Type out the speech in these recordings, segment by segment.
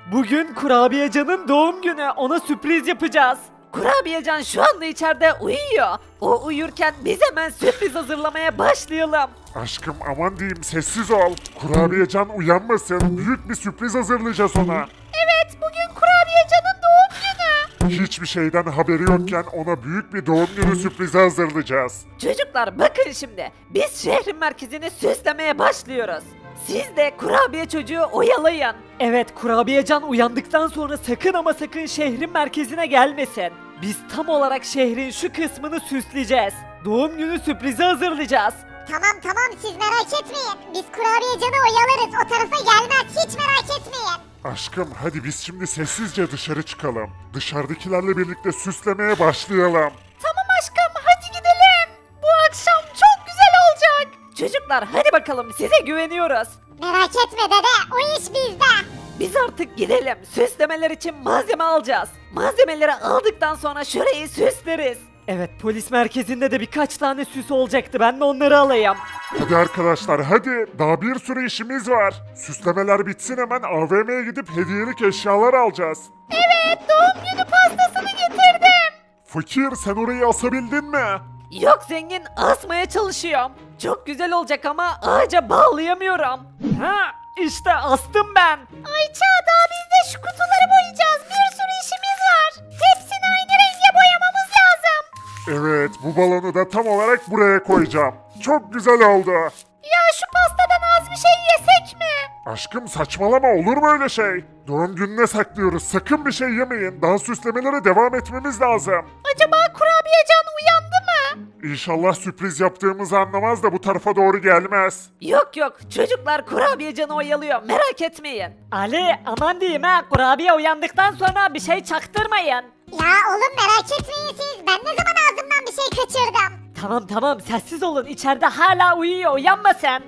Bugün Kurabiyecan'ın doğum günü. Ona sürpriz yapacağız. Kurabiyecan şu anda içeride uyuyor. O uyurken biz hemen sürpriz hazırlamaya başlayalım. Aşkım aman diyeyim sessiz ol. Kurabiyecan uyanmasın. Büyük bir sürpriz hazırlayacağız ona. Evet, bugün Kurabiyecan'ın doğum günü. Hiçbir şeyden haberi yokken ona büyük bir doğum günü sürprizi hazırlayacağız. Çocuklar bakın şimdi. Biz şehrin merkezini süslemeye başlıyoruz. Siz de kurabiye çocuğu oyalayın. Evet, Kurabiyecan uyandıktan sonra sakın ama sakın şehrin merkezine gelmesin. Biz tam olarak şehrin şu kısmını süsleyeceğiz. Doğum günü sürprizi hazırlayacağız. Tamam siz merak etmeyin. Biz Kurabiyecan'ı oyalarız. O tarafa gelmez. Hiç merak etmeyin. Aşkım hadi biz şimdi sessizce dışarı çıkalım. Dışarıdakilerle birlikte süslemeye başlayalım. Tamam aşkım, hadi gidelim. Bu akşam çok güzel olacak. Çocuklar hadi bakalım, size güveniyoruz. Merak etme dede, o iş bizde. Biz artık gidelim. Süslemeler için malzeme alacağız. Malzemeleri aldıktan sonra şurayı süsleriz. Evet, polis merkezinde de birkaç tane süs olacaktı. Ben de onları alayım. Hadi arkadaşlar hadi. Daha bir sürü işimiz var. Süslemeler bitsin hemen AVM'ye gidip hediyelik eşyalar alacağız. Evet, doğum günü pastasını getirdim. Fakir sen orayı asabildin mi? Yok zengin, asmaya çalışıyorum. Çok güzel olacak ama ağaca bağlayamıyorum. Ha, işte astım ben. Ayça, daha biz de şu kutuları boyayacağız. Bir sürü işimiz var. Hepsini aynı renge boyamamız lazım. Evet bu balonu da tam olarak buraya koyacağım. Çok güzel oldu. Ya şu pastadan az bir şey yesek mi? Aşkım saçmalama olur mu öyle şey? Doğum gününe saklıyoruz sakın bir şey yemeyin. Daha süslemelere devam etmemiz lazım. Acaba Kurabiyecan uyandı mı? İnşallah sürpriz yaptığımızı anlamaz da bu tarafa doğru gelmez. Yok çocuklar Kurabiyecan'ı oyalıyor, merak etmeyin. Ali aman diyeyim ha, kurabiye uyandıktan sonra bir şey çaktırmayın. Ya oğlum merak etmeyin siz. Ben ne zaman ağzımdan bir şey kaçırdım? Tamam sessiz olun, içeride hala uyuyor, uyanmasın.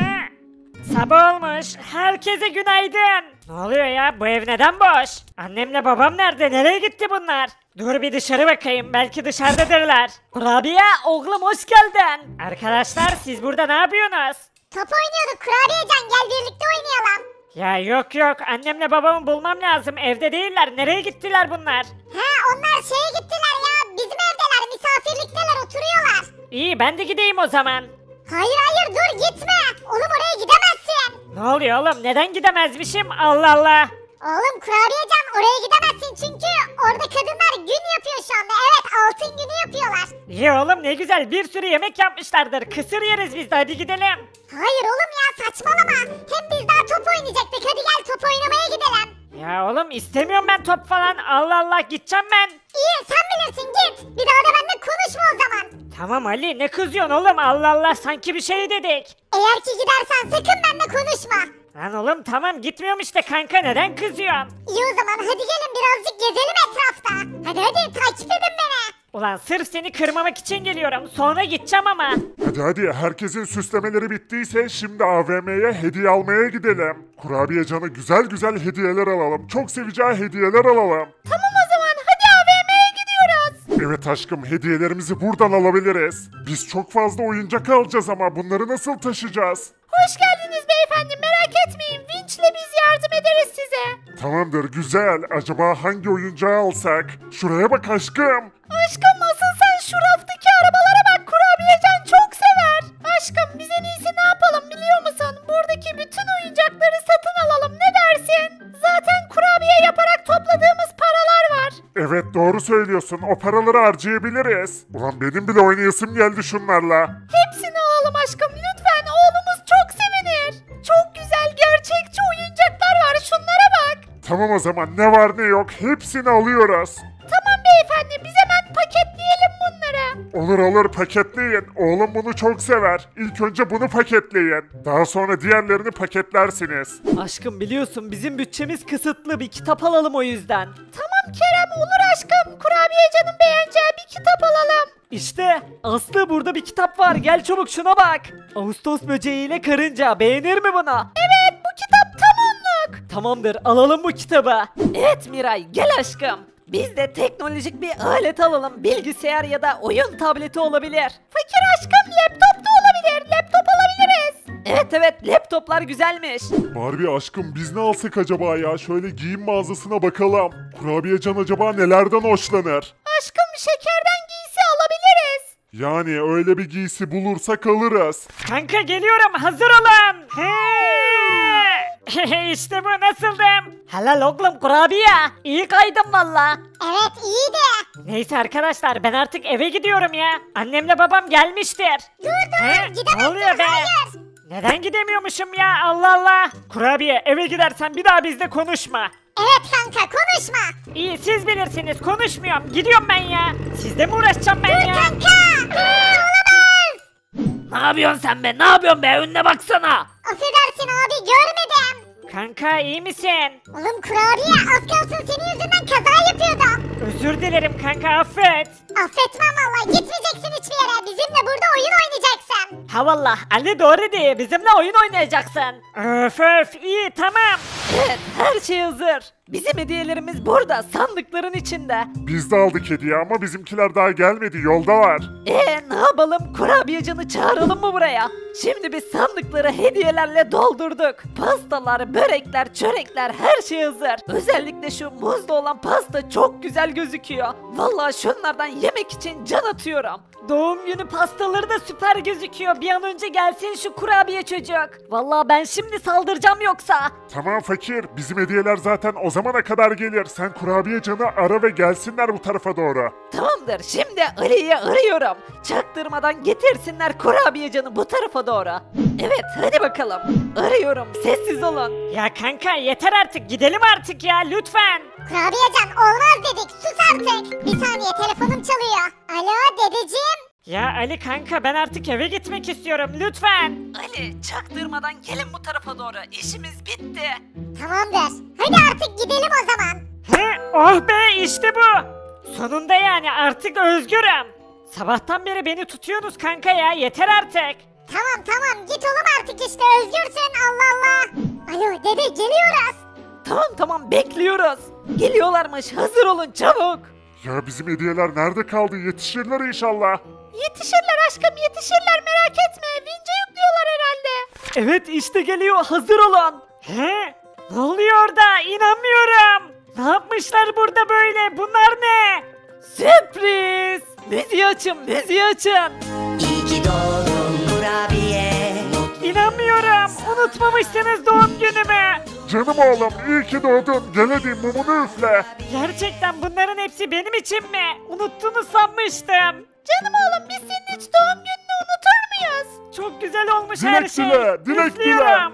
Sabah olmuş, herkese günaydın. Ne oluyor ya, bu ev neden boş? Annemle babam nerede, nereye gitti bunlar? Dur bir dışarı bakayım, belki dışarıdadırlar. Kurabiye oğlum hoş geldin. Arkadaşlar siz burada ne yapıyorsunuz? Top oynuyorduk Kurabiyecan, gel birlikte oynayalım. Ya yok annemle babamı bulmam lazım, evde değiller, nereye gittiler bunlar? He, onlar şeye gittiler ya, bizim evdeler, misafirlikteler, oturuyorlar. İyi, ben de gideyim o zaman. Hayır dur gitme. Oğlum oraya gidemezsin. Ne oluyor oğlum, neden gidemezmişim, Allah Allah. Oğlum Kurabiyecan oraya gidemezsin çünkü orada kadınlar gün yapıyor şu anda. Evet, altın günü yapıyorlar. İyi oğlum, ne güzel, bir sürü yemek yapmışlardır, kısır yeriz biz de, hadi gidelim. Hayır oğlum ya, saçmalama. Hem biz daha top oynayacaktık, hadi gel top oynamaya gidelim. Ya oğlum istemiyorum ben top falan, Allah Allah, gideceğim ben. İyi, sen bilirsin, git. Bir daha da benimle konuşma o zaman. Tamam Ali, ne kızıyorsun oğlum, Allah Allah, sanki bir şey dedik. Eğer ki gidersen sakın benimle konuşma. Lan oğlum tamam, gitmiyorum işte kanka, neden kızıyorsun? İyi o zaman, hadi gelin birazcık gezelim etrafta. Hadi takip edin beni. Ulan sırf seni kırmamak için geliyorum, sonra gideceğim ama. Hadi herkesin süslemeleri bittiyse şimdi AVM'ye hediye almaya gidelim. Kurabiyecan'a güzel hediyeler alalım. Çok seveceği hediyeler alalım. Tamam o zaman, hadi AVM'ye gidiyoruz. Evet aşkım hediyelerimizi buradan alabiliriz. Biz çok fazla oyuncak alacağız ama bunları nasıl taşıyacağız? Hoş geldiniz beyefendi, merak etmeyin, vinçle biz yardım ederiz size. Tamamdır güzel. Acaba hangi oyuncağı alsak? Şuraya bak aşkım. Aşkım asıl sen şu raftaki arabalara bak, Kurabiyecan çok sever. Aşkım biz en iyisi ne yapalım biliyor musun? Buradaki bütün oyuncakları satın alalım, ne dersin? Zaten kurabiye yaparak topladığımız paralar var. Evet doğru söylüyorsun. O paraları harcayabiliriz. Ulan benim bile oynayasım geldi şunlarla. Hepsini alalım aşkım lütfen, oğlumuz çok sevinir. Çok güzel gerçekçi oyuncaklar var, şunlara bak. Tamam o zaman ne var ne yok hepsini alıyoruz. Tamam beyefendi, biz hemen paketleyelim bunları. Olur paketleyin. Oğlum bunu çok sever. İlk önce bunu paketleyin. Daha sonra diğerlerini paketlersiniz. Aşkım biliyorsun bizim bütçemiz kısıtlı, bir kitap alalım o yüzden. Tamam Kerem, olur aşkım. Kurabiyecanın beğeneceği bir kitap alalım. İşte Aslı, burada bir kitap var, gel çabuk şuna bak. Ağustos böceğiyle karınca, beğenir mi bunu? Evet, bu kitap tam onluk. Tamamdır, alalım bu kitabı. Evet Miray, gel aşkım. Biz de teknolojik bir alet alalım, bilgisayar ya da oyun tableti olabilir. Fakir aşkım, laptop da olabilir. Laptop alabiliriz. Evet laptoplar güzelmiş. Barbie aşkım biz ne alsak acaba ya? Şöyle giyim mağazasına bakalım. Kurabiyecan acaba nelerden hoşlanır? Aşkım şekerden giysi alabiliriz. Yani öyle bir giysi bulursak alırız. Kanka geliyorum, hazır olun. İşte bu, nasıldım? Helal oğlum kurabiye. İyi kaydım valla. Evet iyiydi. Neyse arkadaşlar, ben artık eve gidiyorum ya. Annemle babam gelmiştir. Dur Ne oluyor be? Neden gidemiyormuşum ya, Allah Allah. Kurabiye, eve gidersen bir daha bizle konuşma. Evet kanka konuşma. İyi, siz bilirsiniz, konuşmuyorum. Gidiyorum ben ya. Sizle mi uğraşacağım ben ya? Kanka. Ne yapıyorsun sen be? Ne yapıyorsun be? Önüne baksana. Affedersin abi görmedim. Kanka iyi misin? Oğlum kurabiye az kalsın senin yüzünden kaza yapıyordum. Özür dilerim kanka, affet. Affetmem valla gitmeyeceksin hiçbir yere. Bizimle burada oyun oynayacaksın. Ha valla, Ali doğru diye bizimle oyun oynayacaksın. Öf iyi, tamam. Evet, her şey hazır. Bizim hediyelerimiz burada, sandıkların içinde. Biz de aldık hediye ama bizimkiler daha gelmedi, yoldalar. Ne yapalım? Kurabiyecanı çağıralım mı buraya? Şimdi biz sandıkları hediyelerle doldurduk. Pastalar, börekler, çörekler her şey hazır. Özellikle şu muzlu olan pasta çok güzel gözüküyor. Vallahi şunlardan yemek için can atıyorum. Doğum günü pastaları da süper gözüküyor. Bir an önce gelsin şu kurabiye çocuk. Vallahi ben şimdi saldıracağım yoksa. Tamam fakir, bizim hediyeler zaten o zamana kadar gelir. Sen kurabiyecanı ara ve gelsinler bu tarafa doğru. Tamamdır, şimdi Ali'yi arıyorum. Çaktırmadan getirsinler kurabiyecanı bu tarafa doğru. Evet, hadi bakalım. Arıyorum, sessiz olun. Ya kanka yeter artık, gidelim artık ya lütfen. Kurabiyecan olmaz dedik sus artık. Bir saniye telefonum çalıyor. Alo dedeciğim. Ya Ali kanka, ben artık eve gitmek istiyorum lütfen. Ali, çaktırmadan gelin bu tarafa doğru. İşimiz bitti. Tamamdır. Hadi artık gidelim o zaman. Oh be, işte bu. Sonunda yani artık özgürüm. Tamam beri beni tutuyorsunuz kanka ya, yeter artık. Tamam git oğlum artık işte özgürsün Allah Allah. Alo dede geliyoruz. Tamam, bekliyoruz. Geliyorlarmış, hazır olun çabuk. Ya bizim hediyeler nerede kaldı? Yetişirler inşallah. Yetişirler aşkım yetişirler merak etme. Vince yüklüyorlar herhalde. Evet, işte geliyor, hazır olun. Ne oluyor orada? İnanmıyorum. Ne yapmışlar burada böyle? Bunlar ne? Sürpriz! Müziği açın. İyi ki doğdun kurabiye. İnanmıyorum. Unutmamışsınız doğum günümü. Canım oğlum, iyi ki doğdun. Gel hadi mumunu üfle. Gerçekten bunların hepsi benim için mi? Unuttuğunu sanmıştım. Canım oğlum biz senin hiç doğum gününü unutur muyuz? Çok güzel olmuş Dilek her şey. dile, dilek Üflüyorum.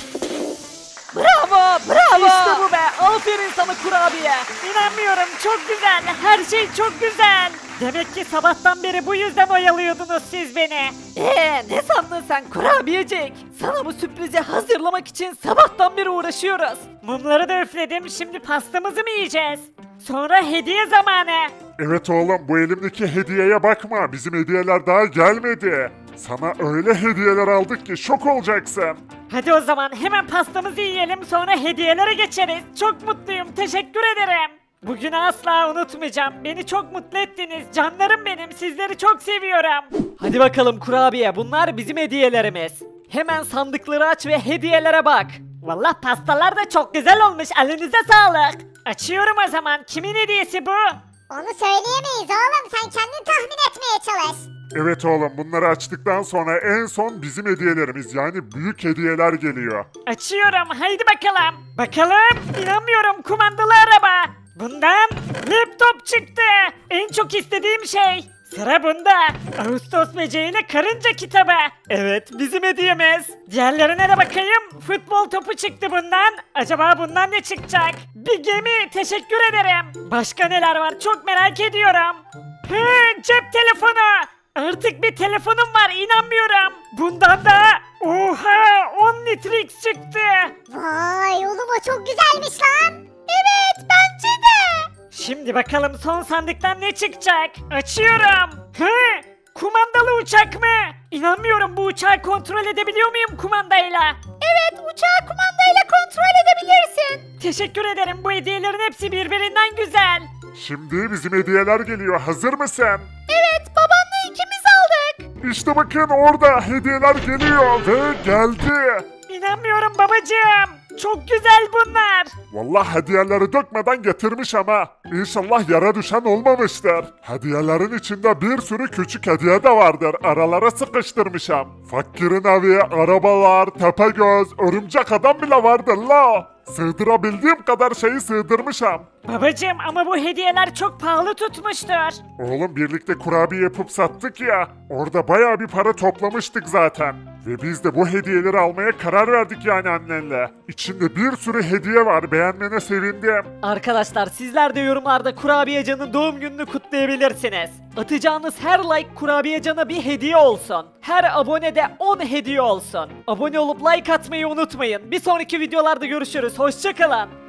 Bravo! İşte bu be. Aferin sana kurabiye. İnanmıyorum. Çok güzel. Her şey çok güzel. Demek ki sabahtan beri bu yüzden oyalıyordunuz siz beni. Ne sandın sen kurabiyecik? Sana bu sürprizi hazırlamak için sabahtan beri uğraşıyoruz. Mumları da üfledim. Şimdi pastamızı mı yiyeceğiz? Sonra hediye zamanı. Evet oğlum, bu elimdeki hediyeye bakma. Bizim hediyeler daha gelmedi. Sana öyle hediyeler aldık ki şok olacaksın. Hadi o zaman hemen pastamızı yiyelim, sonra hediyelere geçeriz. Çok mutluyum. Teşekkür ederim. Bugünü asla unutmayacağım. Beni çok mutlu ettiniz. Canlarım benim. Sizleri çok seviyorum. Hadi bakalım kurabiye, bunlar bizim hediyelerimiz. Hemen sandıkları aç ve hediyelere bak. Vallahi pastalar da çok güzel olmuş. Elinize sağlık. Açıyorum o zaman. Kimin hediyesi bu? Onu söyleyemeyiz oğlum sen kendin tahmin etmeye çalış. Evet oğlum, bunları açtıktan sonra en son bizim hediyelerimiz yani büyük hediyeler geliyor. Açıyorum. Haydi bakalım. Bakalım. İnanmıyorum. Kumandalı araba. Bundan laptop çıktı. En çok istediğim şey. Sıra bunda. Ağustos böceğiyle karınca kitabı. Evet, bizim hediyemiz. Diğerlerine de bakayım. Futbol topu çıktı bundan. Acaba bundan ne çıkacak? Bir gemi. Teşekkür ederim. Başka neler var? Çok merak ediyorum. Cep telefonu. Artık bir telefonum var. İnanmıyorum. Bundan da oha 10 litrix çıktı. Vay oğlum o çok güzelmiş lan. Evet bence de. Şimdi bakalım son sandıktan ne çıkacak? Açıyorum. Kumandalı uçak mı? İnanmıyorum, bu uçağı kontrol edebiliyor muyum kumandayla? Evet uçağı kumandayla kontrol edebilirsin. Teşekkür ederim, bu hediyelerin hepsi birbirinden güzel. Şimdi bizim hediyeler geliyor. Hazır mısın? Evet babanla ikimiz aldık. İşte bakın orada hediyeler geliyor ve geldi. İnanmıyorum babacığım. Çok güzel bunlar. Vallahi hediyeleri dökmeden getirmiş ama. İnşallah yere düşen olmamıştır. Hediyelerin içinde bir sürü küçük hediye de vardır. Aralara sıkıştırmışım. Fakirin evi, arabalar, tepegöz, örümcek adam bile vardır la. Sığdırabildiğim kadar şeyi sığdırmışım. Babacığım ama bu hediyeler çok pahalı tutmuştur. Oğlum birlikte kurabiye yapıp sattık ya. Orada bayağı bir para toplamıştık zaten. Ve biz de bu hediyeleri almaya karar verdik yani annenle. İçinde bir sürü hediye var. Beğenmene sevindim. Arkadaşlar sizler de yorumlarda Kurabiyecan'ın doğum gününü kutlayabilirsiniz. Atacağınız her like Kurabiyecan'a bir hediye olsun. Her abonede 10 hediye olsun. Abone olup like atmayı unutmayın. Bir sonraki videolarda görüşürüz. Hoşçakalın.